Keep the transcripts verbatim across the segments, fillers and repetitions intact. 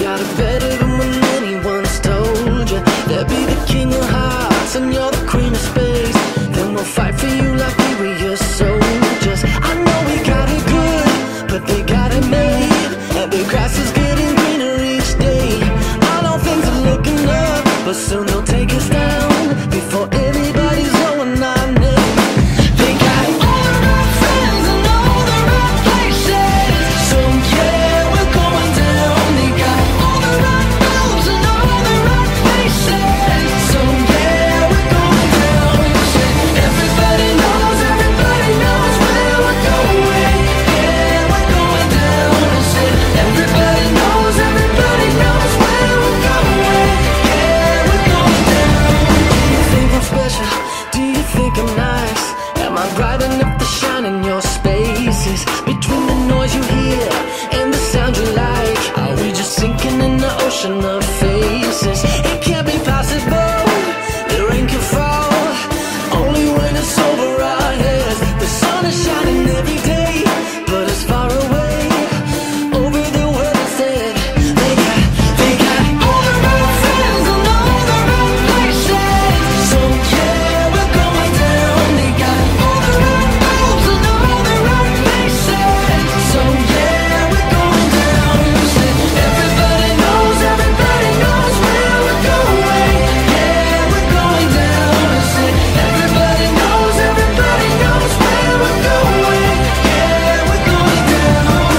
got it better than when anyone's told you. They'll be the king of hearts and you're the queen of space. Then we'll fight for you like we were your soldiers. I know we got it good, but they got it made, and the grass is getting greener each day. I know things are looking up, but soon they'll take us down before anybody's knowing our name. They got all the right friends and all the right places, so yeah, we're going down. They got all the right moves and all the right faces, so yeah, we're going down. Everybody knows, everybody knows where we're going. Yeah, we're going down. Everybody knows, everybody knows where we're going. Yeah, we're going down. Do you think I'm special? Do you think I'm nice? Am I bright enough to shine in your spaces? Between the noise you hear and the sound you like, are we just sinking in the ocean of faces? It can't be possible, the rain can fall only when it's over our heads. The sun is shining every day, but it's far away over the world instead. They got, they got all the right friends and all the right places, so yeah, we're going down. They got all the right moves and all the right faces, so yeah, we're going down. Everybody knows, everybody knows where we're going. Yeah, we're going down. Everybody knows, everybody knows where we're going. Yeah, we're going down.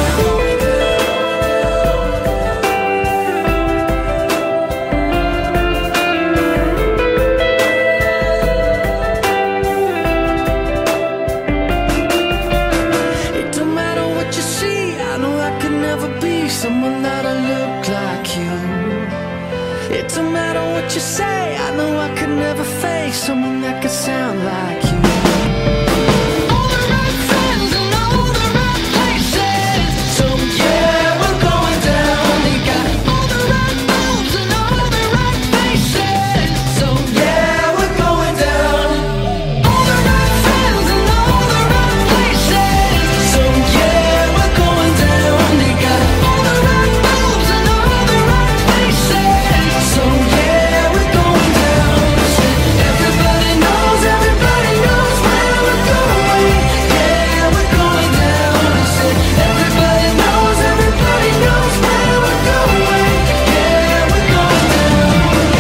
It don't matter what you see, I know I could never be someone that'll look like you. It don't matter what you say, I know I could never face someone that could sound like you. All the right friends and all the right places, so yeah, we're going down. They got all the right moves and all the right faces, so yeah, we're going down. All the right friends and all the right places, so yeah, we're going down. They got all the right moves and all the right faces, so yeah, we're going down. Everybody knows, everybody knows where we're going. Yeah, we're going down. Everybody knows, everybody knows where we're going. Yeah, we're going down.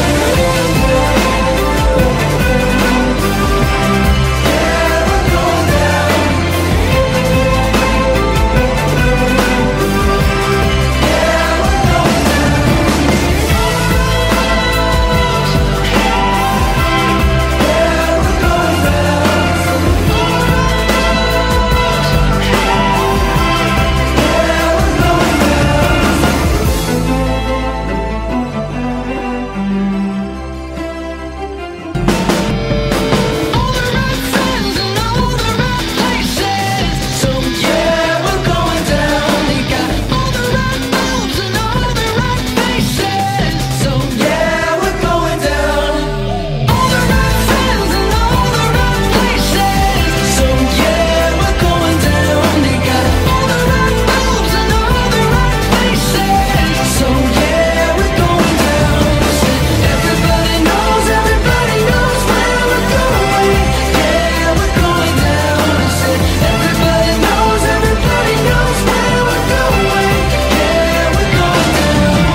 All the right friends and all the right places, so yeah, we're going down. They got all the right moves and all the right faces, so yeah, we're going down. All the right friends and all the right places, so yeah, we're going down. They got all the right moves and all the right faces, so yeah, we're going down. Everybody knows, everybody knows where we're going. Yeah, we're going down. Everybody knows, everybody knows where we're going. Yeah, we're going down.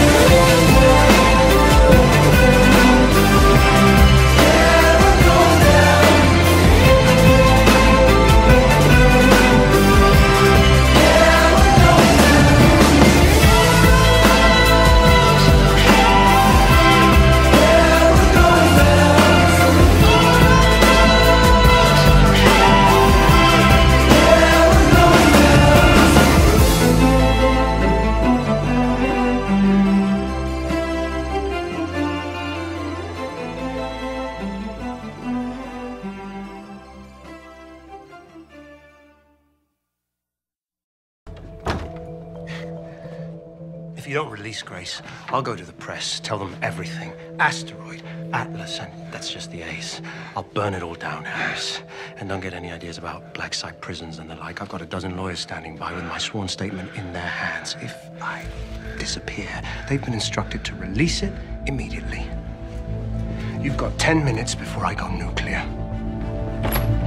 Yeah, we're going down. If you don't release Grace, I'll go to the press, tell them everything. Asteroid, Atlas, and that's just the A's. I'll burn it all down, Harris. And And don't get any ideas about black site prisons and the like. I've got a dozen lawyers standing by with my sworn statement in their hands. If I disappear, they've been instructed to release it immediately. You've got ten minutes before I go nuclear.